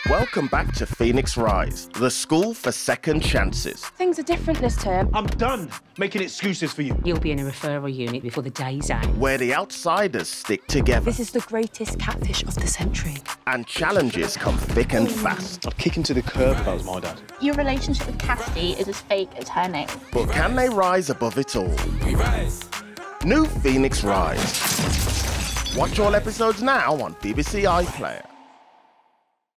Welcome back to Phoenix Rise, the school for second chances. Things are different this term. I'm done making excuses for you. You'll be in a referral unit before the day's out. Where the outsiders stick together. This is the greatest catfish of the century. And challenges come thick and fast. I'd kick him to the curb if I was my dad. Your relationship with Cassidy is as fake as her name. But can they rise above it all? We rise. New Phoenix Rise. Watch all episodes now on BBC iPlayer.